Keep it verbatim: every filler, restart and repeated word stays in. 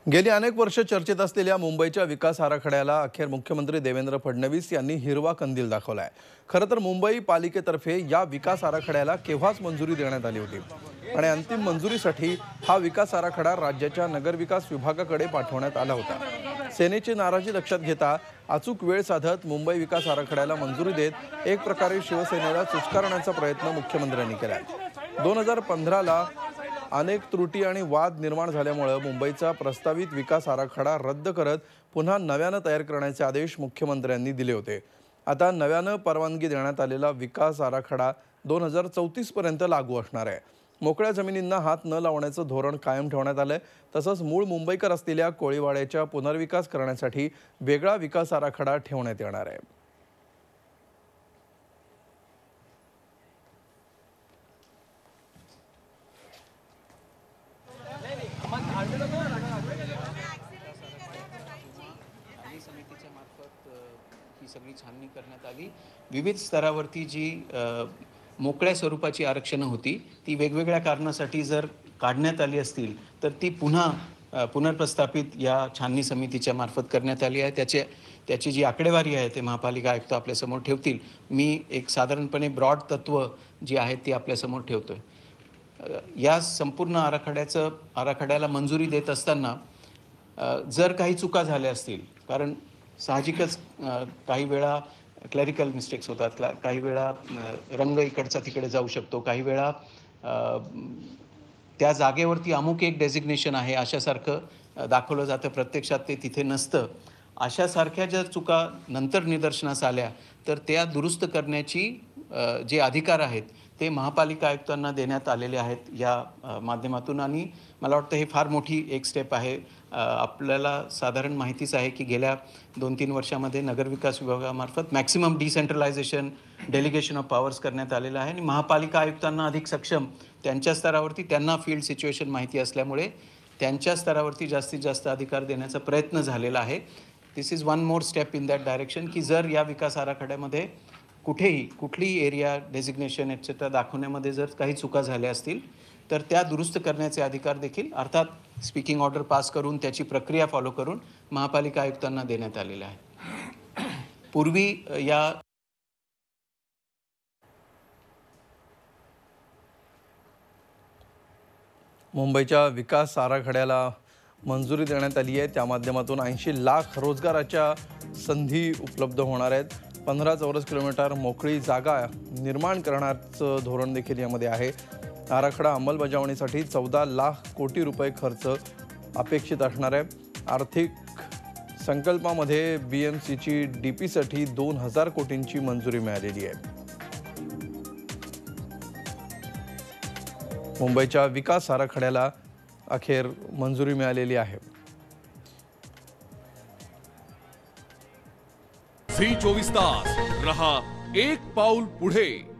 गेली अनेक वर्ष चर्चेत असलेल्या मुंबईच्या विकास आराखड्याला अखेर मुख्यमंत्री देवेंद्र फडणवीस यांनी हिरवा कंदील दाखवलाय। खरं तर मुंबई पालिकेतर्फे या विकास आराखड्याला केव्हाच मंजुरी देण्यात आली होती आणि अंतिम मंजुरीसाठी हा विकास आराखडा राज्याच्या नगरविकास विभागाकडे पाठवण्यात आला होता। सेनेची नाराजी लक्षात घेता अचूक वेळ साधत मुंबई विकास आराखड्याला मंजुरी देत एक प्रकारे शिवसेनेला चुचकारण्याचा प्रयत्न मुख्यमंत्र्यांनी केलाय। दोन हजार पंधराला अनेक त्रुटी आणि वाद निर्माण झाल्यामुळे मुंबईचा प्रस्तावित विकास आराखडा रद्द करत पुन्हा नव्याने तयार करण्याचे आदेश मुख्यमंत्र्यांनी दिले होते। आता नव्याने परवानगी देण्यात आलेला विकास आराखडा दोन हजार चौतीस पर्यंत लागू असणार आहे। मोकळ्या जमिनींना हात न लावण्याचं धोरण कायम ठेवण्यात आलंय। तसंच मूळ मुंबईकर असलेल्या कोळीवाड्याच्या पुनर्विकास करण्यासाठी वेगळा विकास आराखडा ठेवण्यात येणार आहे। समितीच्या मार्फत ही सगळी छाननी करण्यात आली। विविध स्तरावरती जी मोकळ्या स्वरूपाची आरक्षणं होती ती वेगवेगळ्या कारणासाठी जर काढण्यात आली असतील तर ती पुन्हा पुनर्प्रस्थापित या छाननी समितीच्या मार्फत करण्यात आली आहे। त्याचे त्याची जी आकडेवारी आहे ते महापालिका आयुक्त आपल्या समोर ठेवतील। मी एक साधारणपणे ब्रॉड तत्व जी आहेत ती आपल्या समोर ठेवतोय। या संपूर्ण आराखड्याचं आराखड्याला मंजुरी देत असताना जर काही चुका झाल्या असतील, कारण साहजिकच काही वेळा क्लरिकल मिस्टेक्स होतात, काही वेळा रंग इकडचा तिकडे जाऊ शकतो, काही वेळा त्या जागेवरती अमुक एक डेझिग्नेशन आहे अशासारखं दाखवलं जातं, प्रत्यक्षात ते तिथे नसतं। अशासारख्या जर चुका नंतर निदर्शनास आल्या तर त्या दुरुस्त करण्याची जे अधिकार आहेत ते महापालिका आयुक्तांना देण्यात आलेले आहेत या माध्यमातून। आणि मला वाटतं हे फार मोठी एक स्टेप आहे। आपल्याला साधारण माहितीच आहे की गेल्या दोन तीन वर्षामध्ये नगरविकास विभागामार्फत maximum decentralisation delegation of powers करण्यात आलेलं आहे आणि महापालिका आयुक्तांना अधिक सक्षम त्यांच्या स्तरावरती त्यांना फील्ड सिच्युएशन माहिती असल्यामुळे त्यांच्या स्तरावरती जास्तीत जास्त अधिकार देण्याचा प्रयत्न झालेला आहे। This is one more step in that direction की जर या विकास आराखड्यामध्ये कुठेही कुठलीही एरिया डेझिग्नेशन एक्सेट्रा दाखवण्यामध्ये जर काही चुका झाल्या असतील तर त्या दुरुस्त करण्याचे अधिकार देखील अर्थात स्पीकिंग ऑर्डर पास करून त्याची प्रक्रिया फॉलो करून महापालिका आयुक्तांना देण्यात आलेला आहे। पूर्वी या मुंबईच्या विकास आराखड्याला मंजुरी देण्यात आली आहे। त्या माध्यमातून ऐंशी लाख रोजगाराच्या संधी उपलब्ध होणार आहेत। पंधरा चौरस किलोमीटर मोकळी जागा निर्माण करण्याचं धोरण देखील यामध्ये आहे। आराखडा अंमलबजावणीसाठी चौदा लाख कोटी रुपये खर्च अपेक्षित असणार आहे। आर्थिक संकल्पामध्ये बी एम सीची डी पीसाठी दोन हजार कोटींची मंजुरी मिळालेली आहे। मुंबईच्या विकास आराखड्याला अखेर मंजुरी मिळालेली आहे। झी चोवीस तास रहा एक पाऊल पुढे।